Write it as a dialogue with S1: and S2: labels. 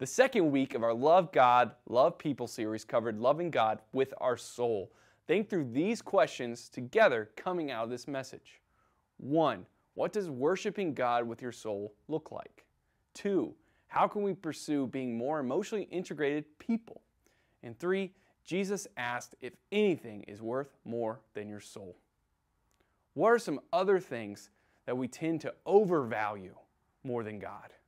S1: The second week of our Love God, Love People series covered loving God with our soul. Think through these questions together coming out of this message. 1. What does worshiping God with your soul look like? 2. How can we pursue being more emotionally integrated people? And 3. Jesus asked if anything is worth more than your soul. What are some other things that we tend to overvalue more than God?